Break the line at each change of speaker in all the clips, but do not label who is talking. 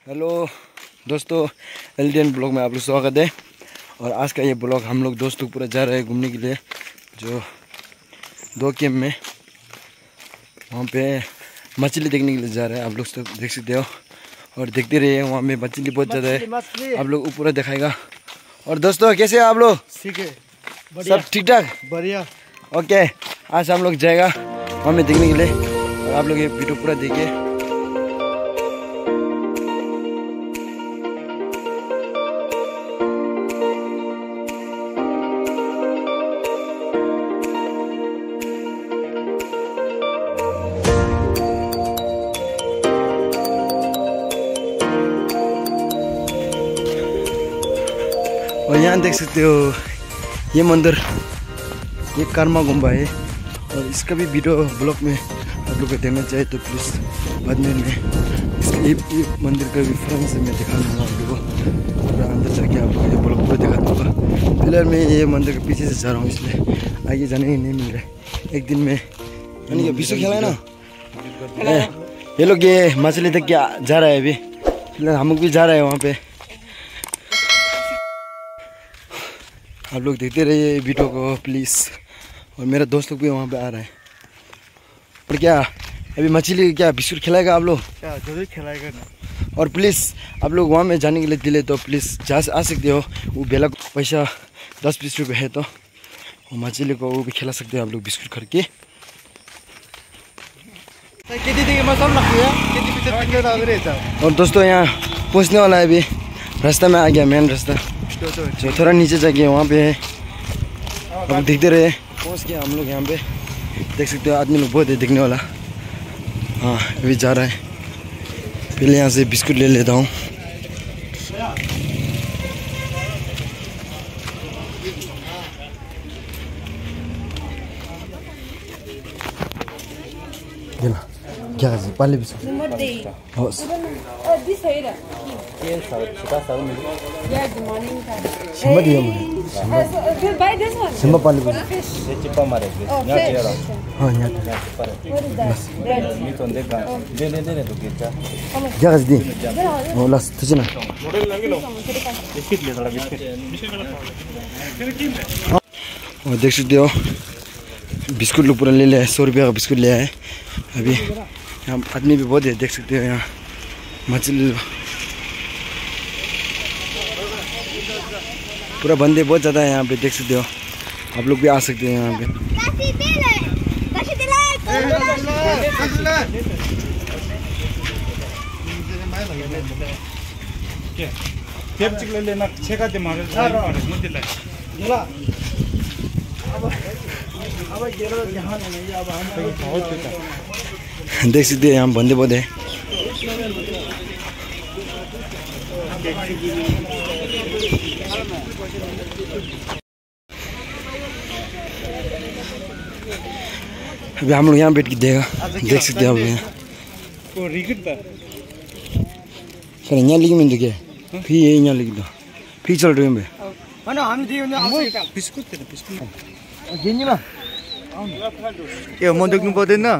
Hello दोस्तों, एलडीएन blog में आप लोग स्वागत है। और आज का ये ब्लॉग हम लोग दोस्त लोग पूरा जा रहे हैं घूमने के लिए, जो 2 कैंप में वहाँ पे मछली देखने के लिए जा रहे हैं। आप लोग सब देख सकते हो और देखते रहिए, वहाँ में मछली बहुत ज़्यादा है, आप लोग पूरा दिखाएगा। और दोस्तों कैसे हैं आप लोग?
ठीक है,
सब ठीक ठाक,
बढ़िया।
ओके, आज हम लोग जाएगा वहाँ में देखने के लिए और आप लोग ये वीडियो पूरा देखिए। और यहाँ देख सकते हो ये मंदिर, ये कर्मा गुम्बा है और इसका भी वीडियो ब्लॉग में आप लोग को देखना चाहिए तो प्लीज़ बाद में मैं ये मंदिर का भी फ्रंट से मैं दिखा दूँगा आप लोगों को, पूरा अंदर जाके आप लोग ये ब्लॉग पूरा दिखा दूँगा। फिलहाल मैं ये मंदिर के पीछे से जा रहा हूँ, इसलिए आगे जाने ही नहीं मिल रहा है। एक दिन में विश्व खेला है ना, ये लोग ये मछली तक क्या जा रहा है अभी। फिलहाल हम लोग भी जा रहे हैं वहाँ पे, आप लोग देखते रहिए वीडियो को प्लीज़। और मेरा दोस्त लोग भी वहाँ पे आ रहा है। और क्या अभी मछली क्या बिस्कुट खिलाएगा आप लोग?
क्या जरूर खिलाएगा ना।
और प्लीज़ आप लोग वहाँ में जाने के लिए दिले तो प्लीज़ आ सकते हो। वो बेला पैसा 10-20 रुपये है, तो वो मछली को वो भी खिला सकते हो आप लोग बिस्कुट करके। और दोस्तों यहाँ पहुँचने वाला है, अभी रास्ता में आ गया, मेन रास्ता जो थोड़ा नीचे जाके वहाँ पे है। अब देखते रहे, पहुँच गया हम लोग यहाँ पे, देख सकते हो आदमी लोग बहुत है देखने वाला। हाँ अभी जा रहा है, पहले यहाँ से बिस्कुट ले लेता हूँ। क्या पाले biscuit Simba paling bagus. Oh nyata. Jangan sedih. Oh las tu cina. और देख सकते हो बिस्कुट लोग पूरा ले लिया है, 100 रुपये का बिस्कुट लिया है। अभी यहाँ आदमी भी बहुत है, देख सकते हो यहाँ मछली पूरा बंदे बहुत ज़्यादा है यहाँ पे, देख सकते हो। आप लोग भी आ सकते हैं यहाँ पे। देख सकते हैं यहाँ बंदे बहुत है। अभी हम लोग यहाँ बैठ के देगा, देख सकते हैं आप यहाँ लिखी में देखिए, फिर ये यहाँ लिख दो, फिर चल रही है
ये मंदिर क्यों पौधे ना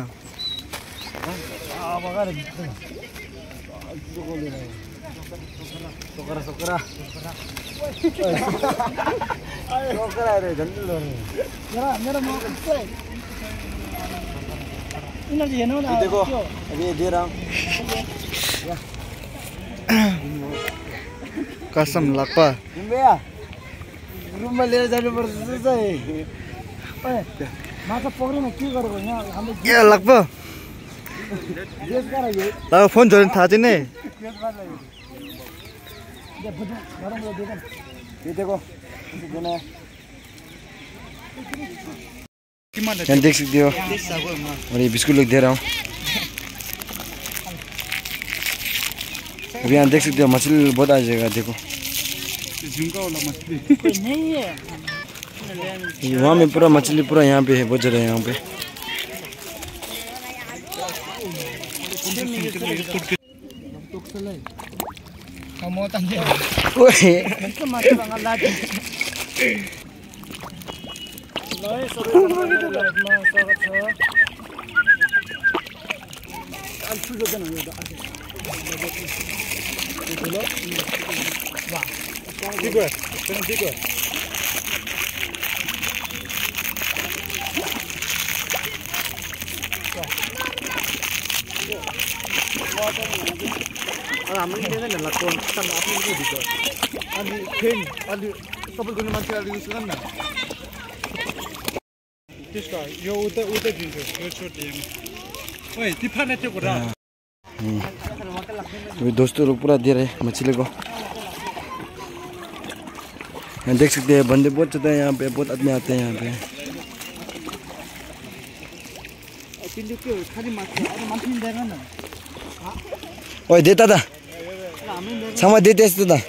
देखो अभी दे रहा हूँ।
कसम लपा
रूम में ले जाने पर्छ माछा पक्रिन के गरेको यहाँ हाम्रो
के लपा ल फोन जोड्न थाहा छैन है।
यहाँ देख सकते हो और ये बिस्कुट लोग दे रहा हूँ। अभी यहाँ देख सकते हो मछली बहुत आ जाएगा, देखो वहाँ में पूरा मछली पूरा यहाँ पे है, बहुत ज़्यादा है यहाँ पे। अभी दोस्तों लोग पूरा दे रहे मछली को। यहाँ देख सकते हैं बंदे बहुत ज़्यादा है यहाँ पे, बहुत आदमी आते हैं यहाँ पे। ओए देता था sama देते था।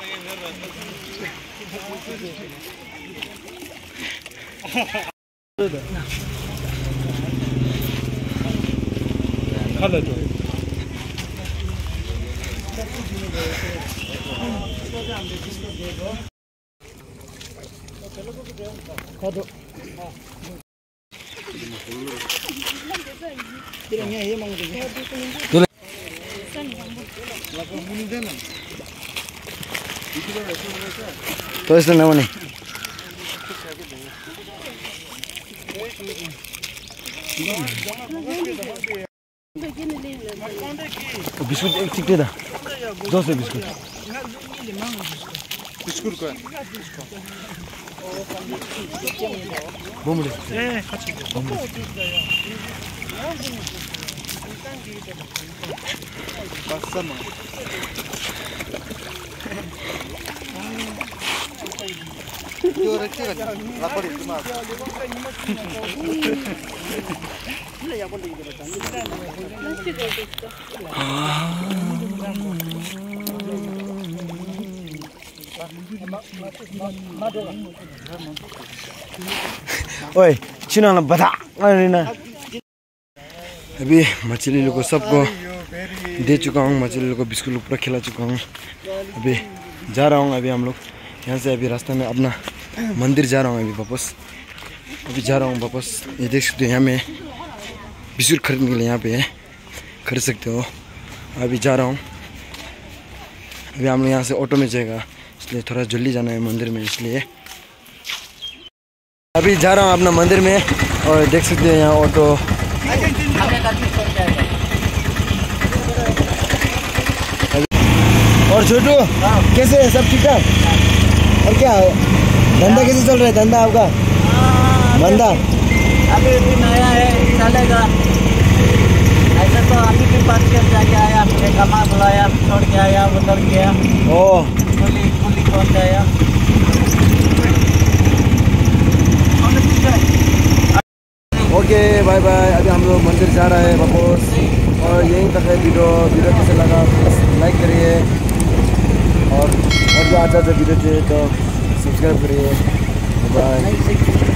तो इसलिए ना नहीं बिस्कुट एक चिकटे था 200 बिस्कुट का बोमड़े ओए चिना ना बता अरे ना। अभी मछली लोग को सबको दे चुका हूँ, मछली लोग को बिस्कुट लोग पूरा खिला चुका हूँ। अभी जा रहा हूँ, अभी हम लोग यहाँ से अभी रास्ते में अपना मंदिर जा रहा हूँ। अभी वापस अभी जा रहा हूँ वापस। ये देख सकते हो यहाँ में बिस्कुट खरीदने के लिए यहाँ पे है, खरीद सकते हो। अभी जा रहा हूँ, अभी हम लोग यहाँ से ऑटो में जाएगा, इसलिए थोड़ा जल्दी जाना है मंदिर में, इसलिए अभी जा रहा हूँ अपना मंदिर में। और देख सकते हैं यहाँ ऑटो। और छोटू कैसे है, सब ठीक ठाक? और क्या धंधा कैसे चल रहा है, धंधा आपका? धंधा
अभी भी नया है, चलेगा। ऐसा तो अभी भी पास कर जाके आया, अपने कमा बुलाया, छोड़ के आया, उधर गया।
ओ
कुली पहुंच गया।
Okay bye bye. अभी हम लोग मंदिर जा रहे हैं वापस। और यहीं तक है वीडियो कैसे लगा लाइक करिए, और जो अच्छा वीडियो चाहिए तो सब्सक्राइब करिए। बाय।